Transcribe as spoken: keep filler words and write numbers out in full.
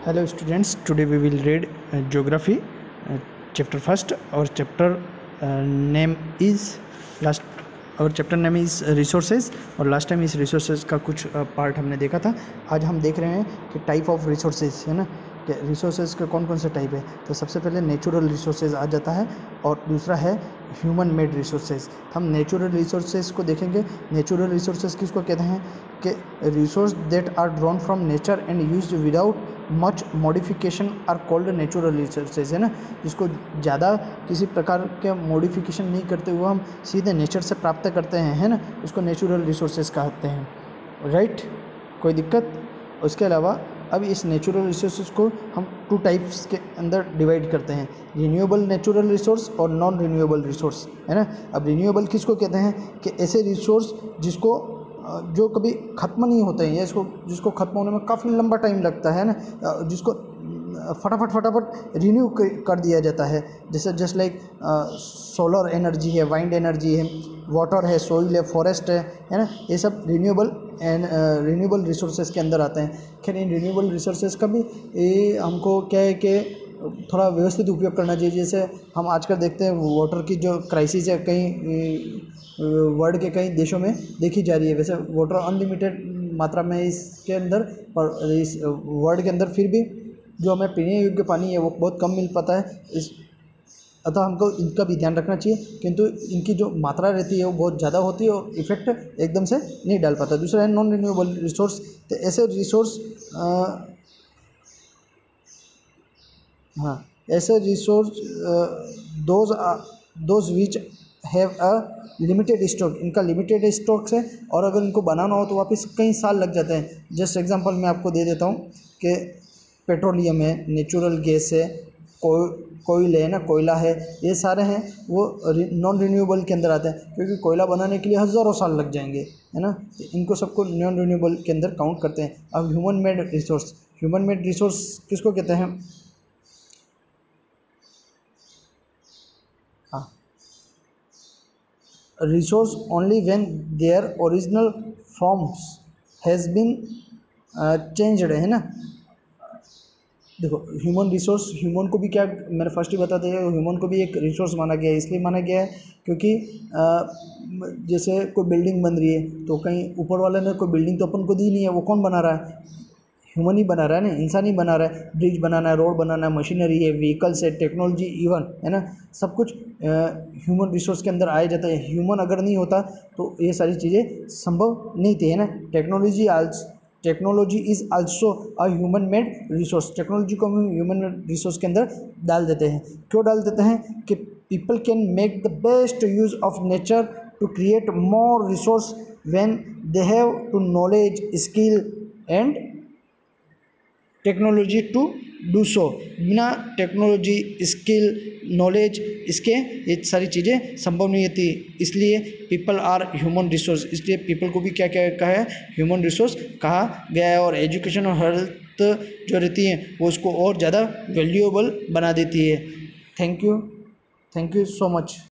Hello students, today we will read uh, geography uh, chapter first. Our chapter uh, name is last our chapter name is resources और last time इस resources का कुछ part हमने देखा था। आज हम देख रहे हैं कि टाइप ऑफ रिसोर्सेज है ना, कि रिसोर्सेज के कौन कौन से टाइप है। तो सबसे पहले नेचुरल रिसोर्सेज आ जाता है और दूसरा है ह्यूमन मेड रिसोर्सेज। हम नेचुरल रिसोर्सेज को देखेंगे। नेचुरल रिसोर्सेज किसको कहते हैं कि resource that are drawn from nature and used without much modification are called natural resources है ना, जिसको ज़्यादा किसी प्रकार के मॉडिफिकेशन नहीं करते हुए हम सीधे नेचर से प्राप्त करते हैं है ना, उसको नेचुरल रिसोर्सेज कहते हैं। राइट, कोई दिक्कत। उसके अलावा अब इस नेचुरल रिसोर्सेज को हम टू टाइप्स के अंदर डिवाइड करते हैं, रिन्यूएबल नेचुरल रिसोर्स और नॉन रिन्यूएबल रिसोर्स है ना। अब रिन्यूएबल किसको कहते हैं कि ऐसे रिसोर्स जिसको जो कभी ख़त्म नहीं होते हैं या इसको जिसको ख़त्म होने में काफ़ी लंबा टाइम लगता है ना, जिसको फटाफट फटाफट रिन्यू कर दिया जाता है। जैसे जस्ट लाइक सोलर एनर्जी है, वाइंड एनर्जी है, वाटर है, सोइल है, फॉरेस्ट है है ना, ये सब रिन्यूएबल एंड रिन्यूएबल रिसोर्सेज के अंदर आते हैं। खैर इन रिन्यूएबल रिसोर्सेज का भी ये हमको क्या है कि थोड़ा व्यवस्थित उपयोग करना चाहिए। जैसे हम आजकल देखते हैं वाटर की जो क्राइसिस है कई वर्ल्ड के कई देशों में देखी जा रही है। वैसे वाटर अनलिमिटेड मात्रा में इसके अंदर, पर इस वर्ल्ड के अंदर फिर भी जो हमें पीने योग्य पानी है वो बहुत कम मिल पाता है। इस अतः हमको इनका भी ध्यान रखना चाहिए, किंतु इनकी जो मात्रा रहती है वो बहुत ज़्यादा होती है और इफ़ेक्ट एकदम से नहीं डाल पाता। दूसरा है नॉन रिन्यूएबल रिसोर्स। तो ऐसे रिसोर्स हाँ ऐसे resource those those which have a limited stock, इनका लिमिटेड स्टॉक्स है और अगर इनको बनाना हो तो वापस कई साल लग जाते हैं। जस्ट एग्जांपल मैं आपको दे देता हूँ कि पेट्रोलियम है, नेचुरल गैस है, कोय कोयले है ना, कोयला है, ये सारे हैं वो नॉन रिन्यूएबल के अंदर आते हैं, क्योंकि कोयला बनाने के लिए हज़ारों साल लग जाएंगे है ना। तो इनको सबको नॉन रिन्यूएबल के अंदर काउंट करते हैं। अब human made resource, human made resource किसको कहते हैं? हाँ, resource only when their original forms has been changed है ना। देखो ह्यूमन रिसोर्स, ह्यूमन को भी क्या मैंने फर्स्ट ही बता दिया, ह्यूमन को भी एक रिसोर्स माना गया है। इसलिए माना गया है क्योंकि आ, जैसे कोई बिल्डिंग बन रही है तो कहीं ऊपर वाले ने कोई बिल्डिंग तो अपन को दी नहीं है, वो कौन बना रहा है? ह्यूमन ही बना रहा है ना, इंसान ही बना रहा है। ब्रिज बनाना है, रोड बनाना है, मशीनरी है, व्हीकल्स है, टेक्नोलॉजी इवन है ना, सब कुछ ह्यूमन रिसोर्स के अंदर आया जाता है। ह्यूमन अगर नहीं होता तो ये सारी चीज़ें संभव नहीं थी है ना। Technology also technology is also a human made resource. Technology को हम ह्यूमन मेड रिसोर्स के अंदर डाल देते हैं। क्यों डाल देते हैं? कि people can make the best use of nature to create more resource when they have to knowledge, skill and technology to do so. बिना टेक्नोलॉजी, स्किल, नॉलेज इसके ये सारी चीज़ें संभव नहीं होती। इसलिए पीपल आर ह्यूमन रिसोर्स, इसलिए पीपल को भी क्या क्या कहा है? ह्यूमन रिसोर्स कहा गया है। और एजुकेशन और हेल्थ जो रहती है वो उसको और ज़्यादा वैल्यूएबल बना देती है। Thank you, thank you so much.